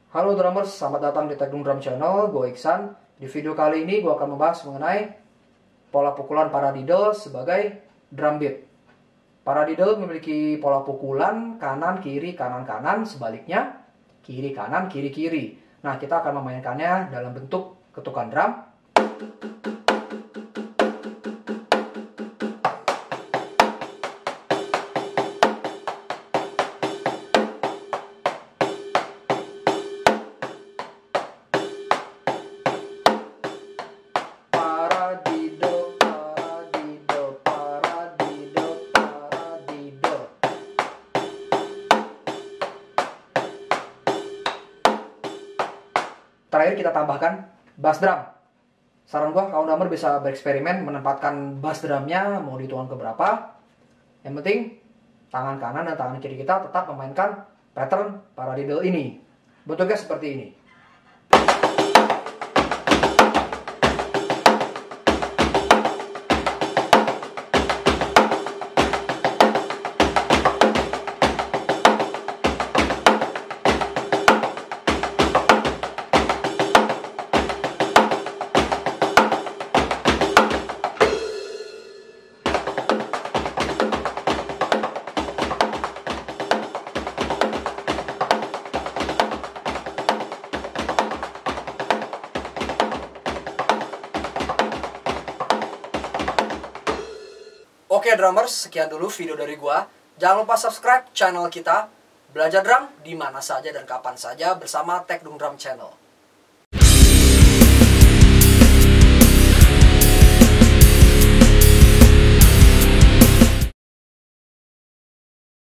Halo drummers, selamat datang di Tekdung Drum Channel, gue Iksan. Di video kali ini gue akan membahas mengenai pola pukulan paradiddle sebagai drum beat. Paradiddle memiliki pola pukulan kanan kiri kanan kanan, sebaliknya kiri kanan kiri kiri. Nah, kita akan memainkannya dalam bentuk ketukan drum. Terakhir kita tambahkan bass drum. Saran gua kaum drummer bisa bereksperimen menempatkan bass drumnya mau dituang ke berapa. Yang penting tangan kanan dan tangan kiri kita tetap memainkan pattern paradiddle ini. Bentuknya seperti ini. Oke drummers, sekian dulu video dari gua. Jangan lupa subscribe channel kita. Belajar drum di mana saja dan kapan saja bersama Tekdung Drum Channel.